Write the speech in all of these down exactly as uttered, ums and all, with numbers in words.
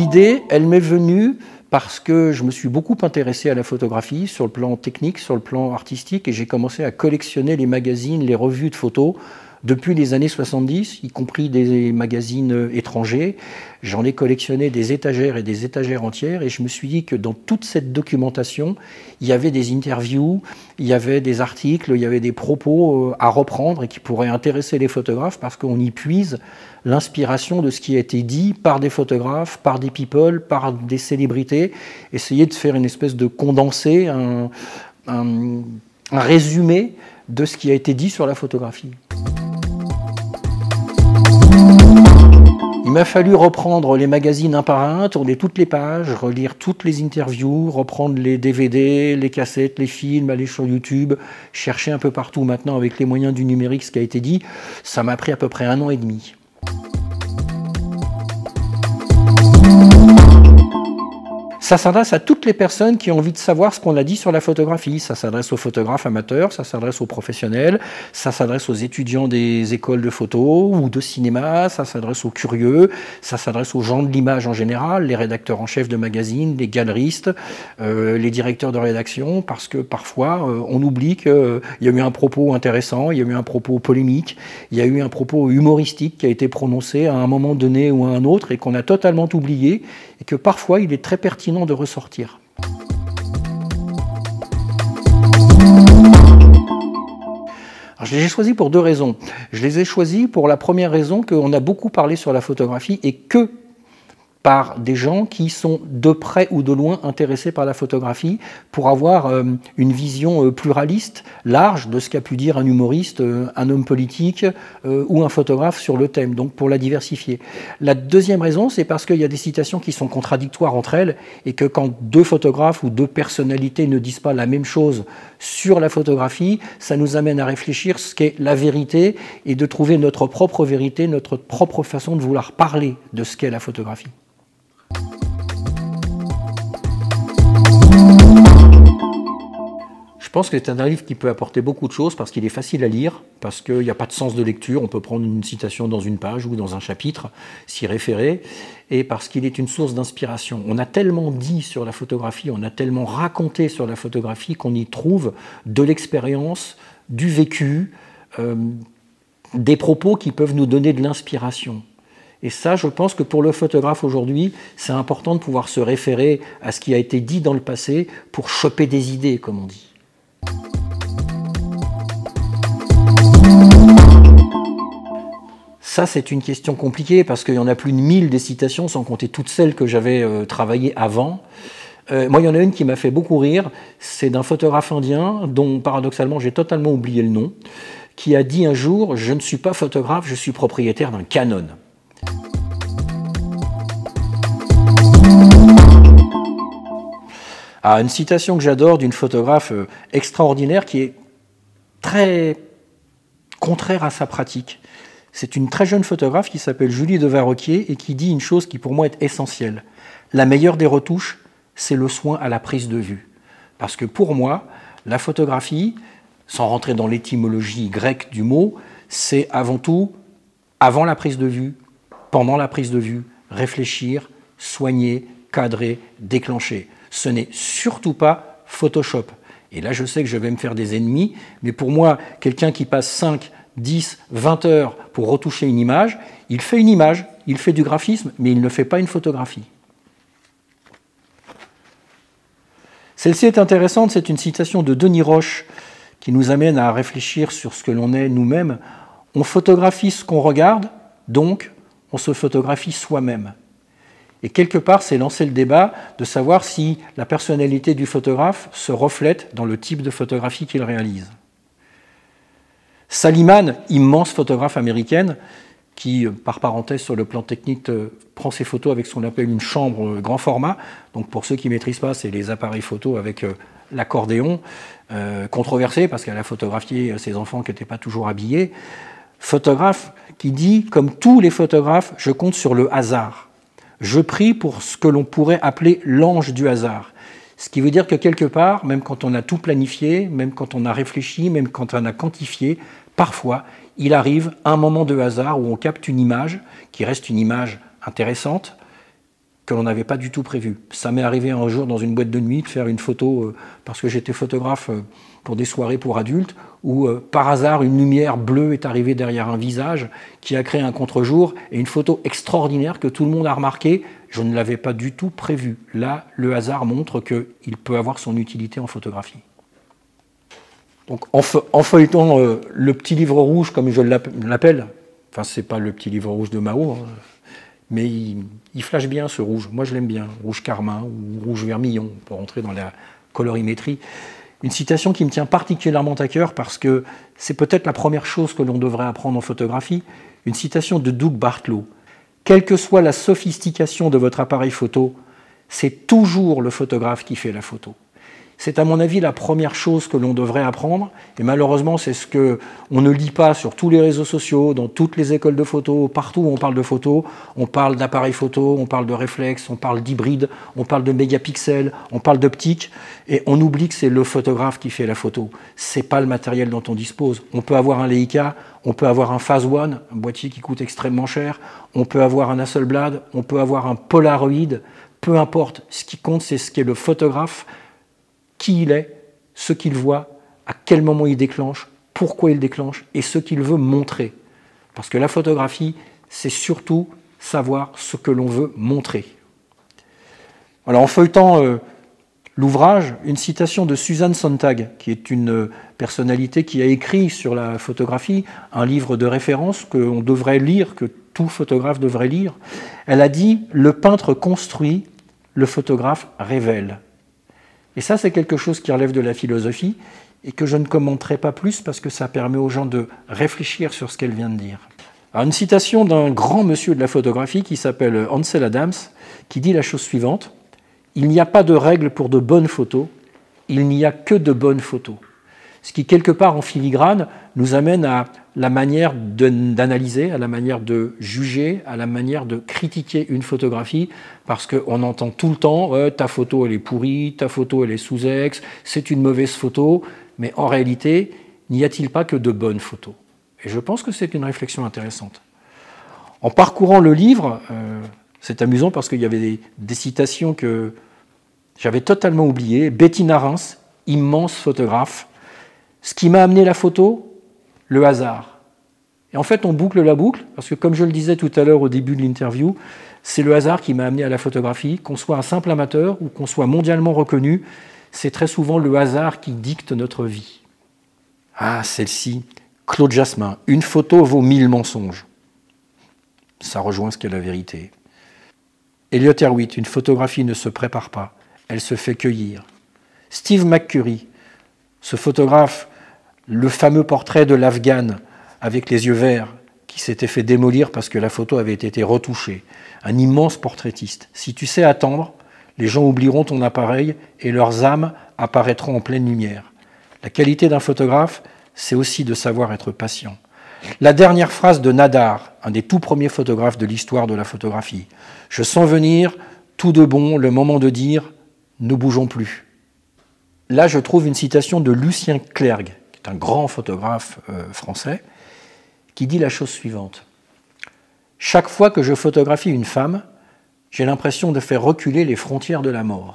L'idée, elle m'est venue parce que je me suis beaucoup intéressé à la photographie sur le plan technique, sur le plan artistique, et j'ai commencé à collectionner les magazines, les revues de photos depuis les années soixante-dix, y compris des magazines étrangers. J'en ai collectionné des étagères et des étagères entières, et je me suis dit que dans toute cette documentation, il y avait des interviews, il y avait des articles, il y avait des propos à reprendre et qui pourraient intéresser les photographes parce qu'on y puise l'inspiration de ce qui a été dit par des photographes, par des people, par des célébrités, essayer de faire une espèce de condensé, un, un, un résumé de ce qui a été dit sur la photographie. Il m'a fallu reprendre les magazines un par un, tourner toutes les pages, relire toutes les interviews, reprendre les D V D, les cassettes, les films, aller sur YouTube, chercher un peu partout maintenant avec les moyens du numérique ce qui a été dit. Ça m'a pris à peu près un an et demi. Ça s'adresse à toutes les personnes qui ont envie de savoir ce qu'on a dit sur la photographie. Ça s'adresse aux photographes amateurs, ça s'adresse aux professionnels, ça s'adresse aux étudiants des écoles de photo ou de cinéma, ça s'adresse aux curieux, ça s'adresse aux gens de l'image en général, les rédacteurs en chef de magazines, les galeristes, euh, les directeurs de rédaction, parce que parfois euh, on oublie qu'il euh, y a eu un propos intéressant, il y a eu un propos polémique, il y a eu un propos humoristique qui a été prononcé à un moment donné ou à un autre et qu'on a totalement oublié, et que parfois il est très pertinent de ressortir. Alors, je les ai choisis pour deux raisons. Je les ai choisis pour la première raison qu'on a beaucoup parlé sur la photographie et que par des gens qui sont de près ou de loin intéressés par la photographie pour avoir euh, une vision euh, pluraliste, large de ce qu'a pu dire un humoriste, euh, un homme politique euh, ou un photographe sur le thème, donc pour la diversifier. La deuxième raison, c'est parce qu'il y a des citations qui sont contradictoires entre elles et que quand deux photographes ou deux personnalités ne disent pas la même chose sur la photographie, ça nous amène à réfléchir ce qu'est la vérité et de trouver notre propre vérité, notre propre façon de vouloir parler de ce qu'est la photographie. Je pense que c'est un livre qui peut apporter beaucoup de choses parce qu'il est facile à lire, parce qu'il n'y a pas de sens de lecture, on peut prendre une citation dans une page ou dans un chapitre, s'y référer, et parce qu'il est une source d'inspiration. On a tellement dit sur la photographie, on a tellement raconté sur la photographie qu'on y trouve de l'expérience, du vécu, euh, des propos qui peuvent nous donner de l'inspiration. Et ça, je pense que pour le photographe aujourd'hui, c'est important de pouvoir se référer à ce qui a été dit dans le passé pour choper des idées, comme on dit. Ça, c'est une question compliquée parce qu'il y en a plus de mille des citations, sans compter toutes celles que j'avais euh, travaillées avant. Euh, moi, il y en a une qui m'a fait beaucoup rire, c'est d'un photographe indien dont, paradoxalement, j'ai totalement oublié le nom, qui a dit un jour « Je ne suis pas photographe, je suis propriétaire d'un Canon ». Ah, une citation que j'adore d'une photographe extraordinaire qui est très contraire à sa pratique. C'est une très jeune photographe qui s'appelle Julie Devarroquier et qui dit une chose qui pour moi est essentielle. La meilleure des retouches, c'est le soin à la prise de vue. Parce que pour moi, la photographie, sans rentrer dans l'étymologie grecque du mot, c'est avant tout, avant la prise de vue, pendant la prise de vue, réfléchir, soigner, cadrer, déclencher. Ce n'est surtout pas Photoshop. Et là, je sais que je vais me faire des ennemis, mais pour moi, quelqu'un qui passe cinq, dix, vingt heures pour retoucher une image, il fait une image, il fait du graphisme, mais il ne fait pas une photographie. Celle-ci est intéressante, c'est une citation de Denis Roche qui nous amène à réfléchir sur ce que l'on est nous-mêmes. On photographie ce qu'on regarde, donc on se photographie soi-même. Et quelque part, c'est lancer le débat de savoir si la personnalité du photographe se reflète dans le type de photographie qu'il réalise. Sally Mann, immense photographe américaine, qui, par parenthèse, sur le plan technique, prend ses photos avec ce qu'on appelle une chambre grand format. Donc pour ceux qui ne maîtrisent pas, c'est les appareils photo avec l'accordéon, euh, controversé parce qu'elle a photographié ses enfants qui n'étaient pas toujours habillés. Photographe qui dit, comme tous les photographes, je compte sur le hasard. Je prie pour ce que l'on pourrait appeler l'ange du hasard. Ce qui veut dire que quelque part, même quand on a tout planifié, même quand on a réfléchi, même quand on a quantifié, parfois, il arrive un moment de hasard où on capte une image qui reste une image intéressante, que l'on n'avait pas du tout prévu. Ça m'est arrivé un jour dans une boîte de nuit de faire une photo, euh, parce que j'étais photographe euh, pour des soirées pour adultes, où euh, par hasard une lumière bleue est arrivée derrière un visage qui a créé un contre-jour et une photo extraordinaire que tout le monde a remarqué. Je ne l'avais pas du tout prévu. Là, le hasard montre qu'il peut avoir son utilité en photographie. Donc, en, fe en feuilletant euh, le petit livre rouge, comme je l'appelle, enfin, c'est pas le petit livre rouge de Mao, hein, mais il, il flash bien ce rouge. Moi, je l'aime bien, rouge carmin ou rouge vermillon, pour rentrer dans la colorimétrie. Une citation qui me tient particulièrement à cœur parce que c'est peut-être la première chose que l'on devrait apprendre en photographie. Une citation de Doug Bartlow. « Quelle que soit la sophistication de votre appareil photo, c'est toujours le photographe qui fait la photo. » C'est à mon avis la première chose que l'on devrait apprendre, et malheureusement c'est ce qu'on ne lit pas sur tous les réseaux sociaux, dans toutes les écoles de photo, partout où on parle de photo, on parle d'appareil photo, on parle de réflexe, on parle d'hybride, on parle de mégapixels, on parle d'optique, et on oublie que c'est le photographe qui fait la photo. C'est pas le matériel dont on dispose. On peut avoir un Leica, on peut avoir un Phase One, un boîtier qui coûte extrêmement cher, on peut avoir un Hasselblad, on peut avoir un Polaroid, peu importe. Ce qui compte, c'est ce qu'est le photographe, qui il est, ce qu'il voit, à quel moment il déclenche, pourquoi il déclenche et ce qu'il veut montrer. Parce que la photographie, c'est surtout savoir ce que l'on veut montrer. Alors en feuilletant euh, l'ouvrage, une citation de Susan Sontag, qui est une personnalité qui a écrit sur la photographie un livre de référence qu'on devrait lire, que tout photographe devrait lire. Elle a dit « Le peintre construit, le photographe révèle ». Et ça, c'est quelque chose qui relève de la philosophie et que je ne commenterai pas plus parce que ça permet aux gens de réfléchir sur ce qu'elle vient de dire. Alors, une citation d'un grand monsieur de la photographie qui s'appelle Ansel Adams, qui dit la chose suivante: « Il n'y a pas de règle pour de bonnes photos, il n'y a que de bonnes photos. » Ce qui, quelque part, en filigrane, nous amène à la manière d'analyser, à la manière de juger, à la manière de critiquer une photographie, parce qu'on entend tout le temps euh, « ta photo, elle est pourrie, ta photo, elle est sous-ex, c'est une mauvaise photo », mais en réalité, n'y a-t-il pas que de bonnes photos? Et je pense que c'est une réflexion intéressante. En parcourant le livre, euh, c'est amusant parce qu'il y avait des, des citations que j'avais totalement oubliées. Bettina Reims, immense photographe. Ce qui m'a amené la photo, le hasard. Et en fait, on boucle la boucle, parce que comme je le disais tout à l'heure au début de l'interview, c'est le hasard qui m'a amené à la photographie. Qu'on soit un simple amateur ou qu'on soit mondialement reconnu, c'est très souvent le hasard qui dicte notre vie. Ah, celle-ci, Claude Jasmin, une photo vaut mille mensonges. Ça rejoint ce qu'est la vérité. Elliot Erwitt, une photographie ne se prépare pas, elle se fait cueillir. Steve McCurry, ce photographe, le fameux portrait de l'Afghane avec les yeux verts qui s'était fait démolir parce que la photo avait été retouchée. Un immense portraitiste. Si tu sais attendre, les gens oublieront ton appareil et leurs âmes apparaîtront en pleine lumière. La qualité d'un photographe, c'est aussi de savoir être patient. La dernière phrase de Nadar, un des tout premiers photographes de l'histoire de la photographie. « Je sens venir, tout de bon, le moment de dire « ne bougeons plus ». Là, je trouve une citation de Lucien Clergue, qui est un grand photographe euh, français, qui dit la chose suivante. « Chaque fois que je photographie une femme, j'ai l'impression de faire reculer les frontières de la mort. »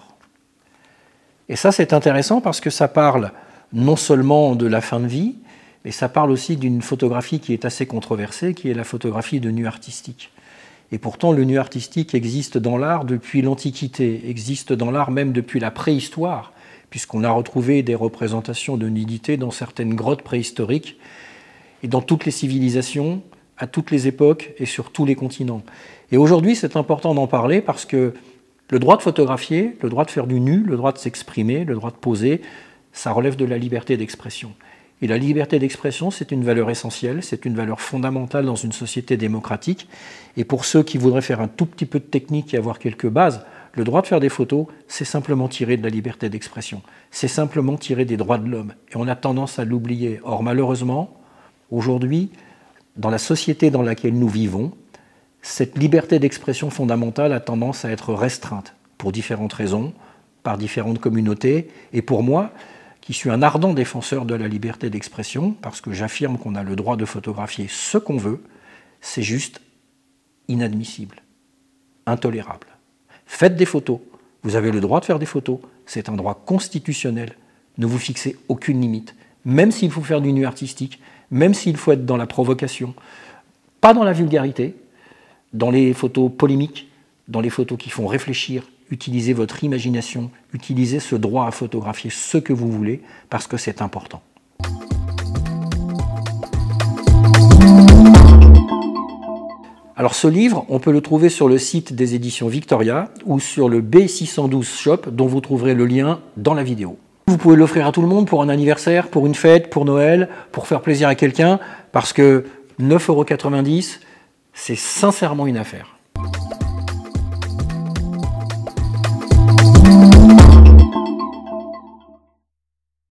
Et ça, c'est intéressant parce que ça parle non seulement de la fin de vie, mais ça parle aussi d'une photographie qui est assez controversée, qui est la photographie de nu artistique. Et pourtant, le nu artistique existe dans l'art depuis l'Antiquité, existe dans l'art même depuis la préhistoire, puisqu'on a retrouvé des représentations de nudité dans certaines grottes préhistoriques et dans toutes les civilisations, à toutes les époques et sur tous les continents. Et aujourd'hui, c'est important d'en parler parce que le droit de photographier, le droit de faire du nu, le droit de s'exprimer, le droit de poser, ça relève de la liberté d'expression. Et la liberté d'expression, c'est une valeur essentielle, c'est une valeur fondamentale dans une société démocratique. Et pour ceux qui voudraient faire un tout petit peu de technique et avoir quelques bases, le droit de faire des photos, c'est simplement tiré de la liberté d'expression. C'est simplement tiré des droits de l'homme. Et on a tendance à l'oublier. Or, malheureusement, aujourd'hui, dans la société dans laquelle nous vivons, cette liberté d'expression fondamentale a tendance à être restreinte pour différentes raisons, par différentes communautés. Et pour moi, qui suis un ardent défenseur de la liberté d'expression, parce que j'affirme qu'on a le droit de photographier ce qu'on veut, c'est juste inadmissible, intolérable. Faites des photos. Vous avez le droit de faire des photos. C'est un droit constitutionnel. Ne vous fixez aucune limite. Même s'il faut faire du nu artistique, même s'il faut être dans la provocation, pas dans la vulgarité, dans les photos polémiques, dans les photos qui font réfléchir, utilisez votre imagination, utilisez ce droit à photographier ce que vous voulez, parce que c'est important. Alors ce livre, on peut le trouver sur le site des éditions Victoria ou sur le B six cent douze Shop, dont vous trouverez le lien dans la vidéo. Vous pouvez l'offrir à tout le monde pour un anniversaire, pour une fête, pour Noël, pour faire plaisir à quelqu'un, parce que neuf euros quatre-vingt-dix, c'est sincèrement une affaire.